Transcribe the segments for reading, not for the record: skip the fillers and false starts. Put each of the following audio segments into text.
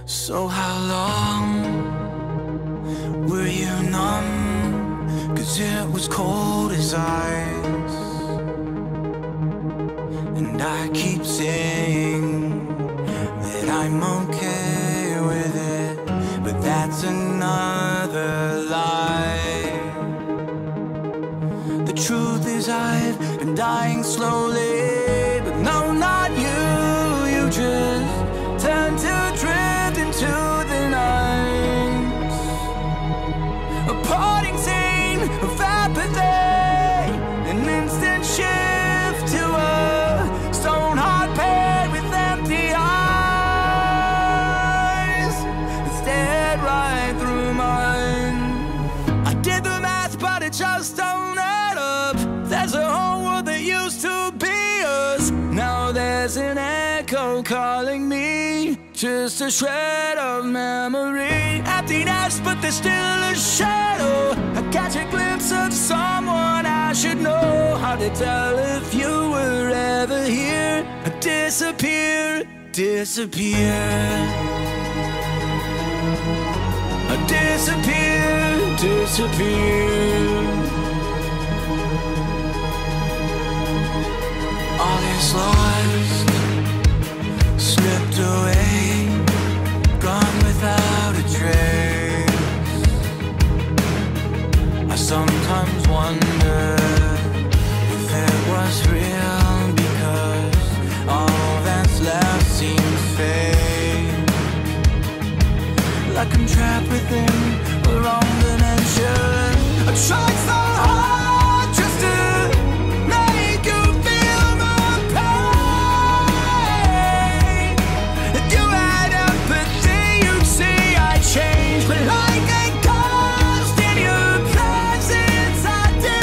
So how long were you numb? 'Cause it was cold as ice. And I keep saying that I'm okay with it, but that's another lie. The truth is I've been dying slowly, but no, not you. You just turned to drift into the night. A parting scene of apathy, an instant shift to a stone heart paired with empty eyes that stared right through mine. I did the math, but it just don't add up. There's a whole world that used to be us. Now there's an echo calling me, just a shred of memory. Emptiness, but there's still a shadow. I catch a glimpse of someone I should know. How to tell if you were ever here? I disappear, disappear. I disappear, disappear. All is lost, slipped away, gone without a trace. I sometimes wonder if it was real, because all that's left seems fake. Like I'm trapped within a wrong dimension. I tried so hard just to make you feel my pain. If you had empathy, you'd see I changed. But like a ghost in your presence, I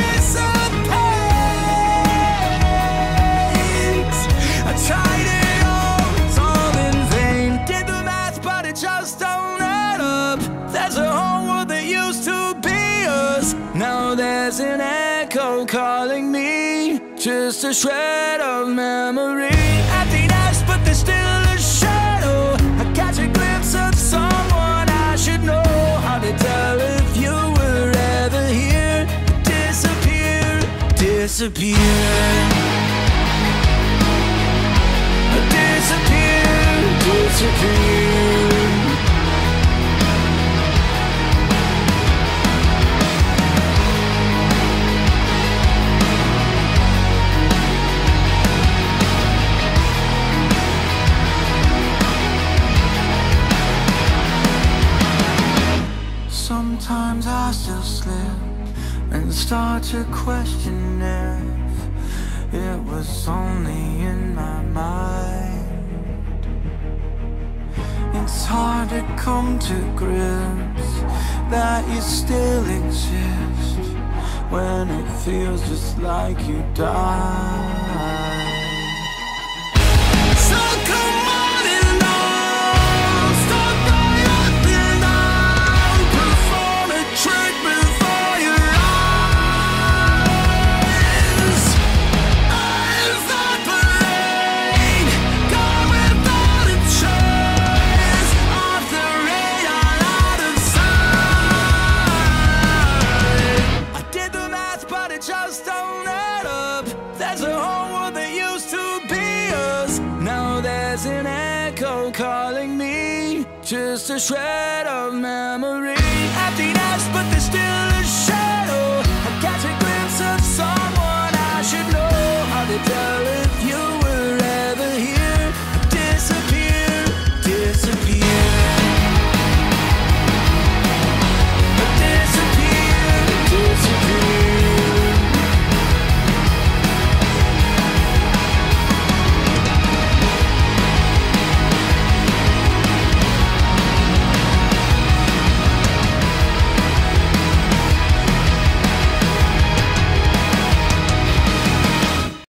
dissipate. I tried it all, it's all in vain. Did the math, but it just don't add up. There's a whole world that used to be us. Now there's an echo calling me, just a shred of memory. Emptiness, but there's still a shadow. I catch a glimpse of someone I should know. How to tell if you were ever here? Disappear, disappear. Disappear, disappear. Sometimes I still slip and start to question if it was only in my mind. It's hard to come to grips that you still exist when it feels just like you died. So come on and on, stop right up and down, perform a trick before your eyes. Eyes that parade, gone without a trace, off the radar, out of sight. I did the math, but it just don't add up. There's a whole world that used to be us. Now there's an echo calling me, just a shred of memory. Emptiness, but there's